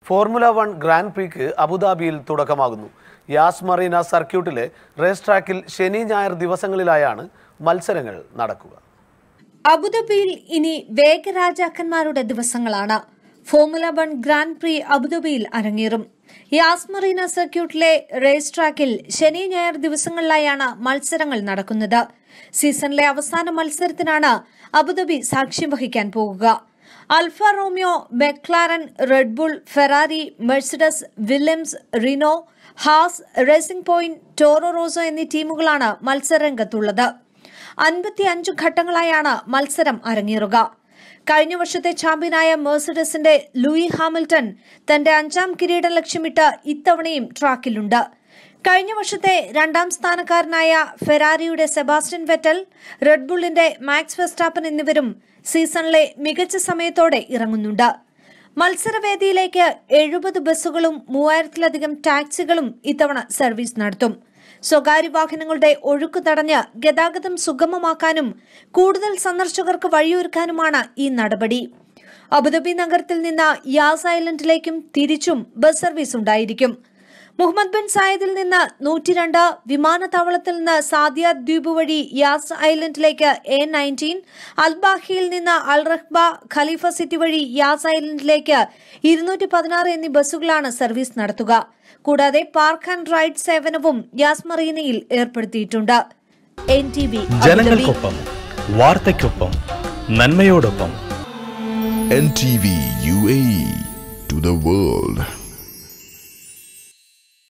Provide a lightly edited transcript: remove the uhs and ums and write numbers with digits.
Formula 1 grand പ്രീക്ക് അബുദാബിയിൽ തുടക്കമാകുന്നു. യാസ് മറീന സർക്യൂട്ടിലെ raise ട്രാക്കിൽ ശനി ഞായർ ദിവസങ്ങളിലായാണ് മത്സരങ്ങൾ നടക്കുക. അബുദാബിയിൽ ഇനി വേഗരാജാക്കന്മാരുടെ ദിവസങ്ങളാണ്. ഫോർമുല 1 ഗ്രാൻഡ് പ്രീ അബുദാബിയിൽ അരങ്ങേറും. യാസ് മറീന സർക്യൂട്ടിലെ റേസ് ട്രാക്കിൽ ശനി ഞായർ ദിവസങ്ങളിലായാണ് മത്സരങ്ങൾ നടക്കുന്നത്. സീസണിലെ അവസാന മത്സരത്തിനാണ് അബുദാബി സാക്ഷ്യം വഹിക്കാൻ പോകുക. Alfa Romeo, McLaren, Red Bull, Ferrari, Mercedes, Williams, Renault, Haas, Racing Point, Toro Rosso എന്നീ ടീമുകളാണ് മത്സരരംഗത്തുള്ളത്. 55 ഘട്ടങ്ങളായാണ് മത്സരം അരങ്ങേറുക. കഴിഞ്ഞ വർഷത്തെ ചാമ്പ്യനായ മെഴ്സിഡസിന്റെ ലൂയി ഹാമിൽട്ടൺ തന്റെ 5ാം കിരീടം ലക്ഷ്യമിട്ട് ഇത്തവണയും ട്രാക്കിലുണ്ട്. കഴിഞ്ഞ വർഷത്തെ 2ാം സ്ഥാനക്കാരനായ ഫെറാരിയുടെ സെബാസ്റ്റ്യൻ വെറ്റൽ, റെഡ്ബുള്ളിന്റെ മാക്സ് വെസ്റ്റാപ്പൻ എന്നിവരും സീസണിലെ മികച്ച സമയത്തോടെ ഇറങ്ങുന്നുണ്ട്. മത്സരവേദിയിലേക്ക് 70 ബസ്സുകളും 3000-ലധികം ടാക്സികളും ഇത്തവണ സർവീസ് നടത്തും. സ്വകാര്യ വാഹനങ്ങളുടെ ഒഴുക്ക് തടഞ്ഞ് ഗതാഗതം സുഗമമാക്കാനും കൂടുതൽ സന്ദർശകർക്ക് വഴിയൊരുക്കാനുമാണ് ഈ നടപടി. അബുദാബി നഗരത്തിൽ നിന്ന് യാസ് ഐലൻഡിലേക്കും തിരിച്ചും ബസ് സർവീസ് ഉണ്ടായിരിക്കും. മുഹമ്മദ് ബിൻ സായിദിൽ നിന്ന് 102, വിമാനത്താവളത്തിൽ നിന്ന് സാദിയ ദ്വീപ് വഴി യാസ് ഐലൻഡിലേക്ക് A19, അൽബാഹിയിൽ നിന്ന് അൽ റഹ്ബ, ഖലീഫ സിറ്റി വഴി യാസ് ഐലൻഡിലേക്ക് 216 എന്നീ ബസ്സുകളാണ് സർവീസ് നടത്തുക. കൂടാതെ പാർക്ക് ആൻഡ് റൈഡ് സേവനവും യാസ് മറീനയിൽ ഏർപ്പെടുത്തിയിട്ടുണ്ട്. NTV ജനങ്ങൾക്കൊപ്പം, വാർത്തയ്ക്കൊപ്പം, നന്മയോടൊപ്പം. NTV UAE to the world.